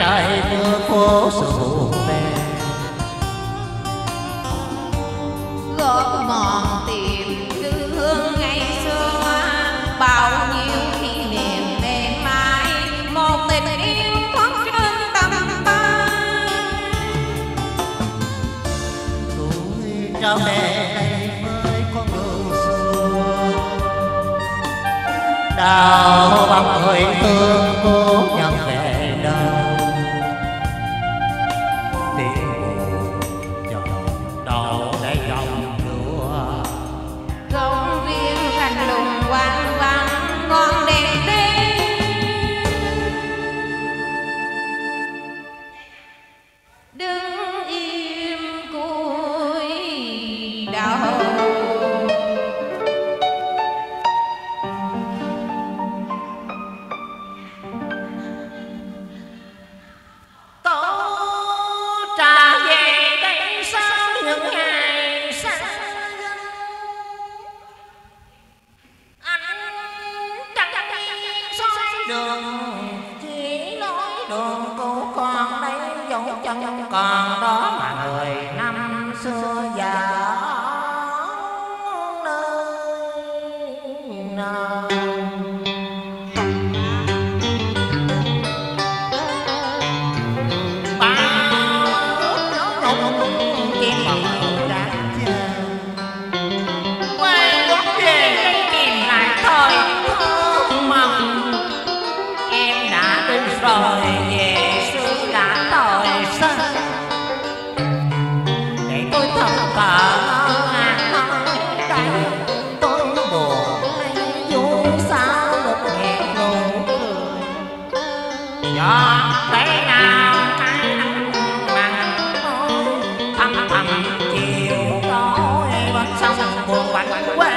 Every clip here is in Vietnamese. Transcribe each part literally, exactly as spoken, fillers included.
trời mưa phố sụp đen, gót mòn tìm quê hương ngày xưa, bao nhiêu kỷ niệm mềm mại, một tình yêu thoáng trên tầm tay. Tôi trao về đây với con đường xưa, đào bóng người thương cố nhân về đâu, tiếng buồn chọn đầu để dòng lúa. Công viên thành lùng quang vắng ngọn đèn đêm, đứng im cúi đầu. Tôi trả về đây sau những ngày xa dân, anh chẳng đi soi đường, chỉ nói đường cũ còn đây, dấu chân còn đó mà người năm xưa già nơi nào. Rồi về xưa đã tội sân, để tôi thật cờ ngàn nói đây, tôi buồn hay vui sao được nghẹn nụ cười, giọt bé nào cái nắng mặn tôi thầm thầm chiều tối bên sông buồn bạch quê.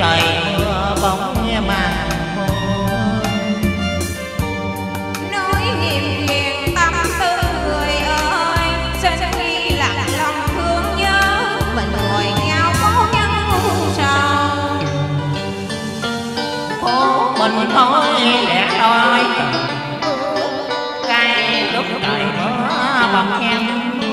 trời mưa bóng màn nói nghiệm chuyện tâm tư người ơi, xin ghi lặng lòng thương nhớ, mình ngồi nhau cố nhân sầu. khổ mình thôi lẻ đôi cái lúc trời mưa bóng em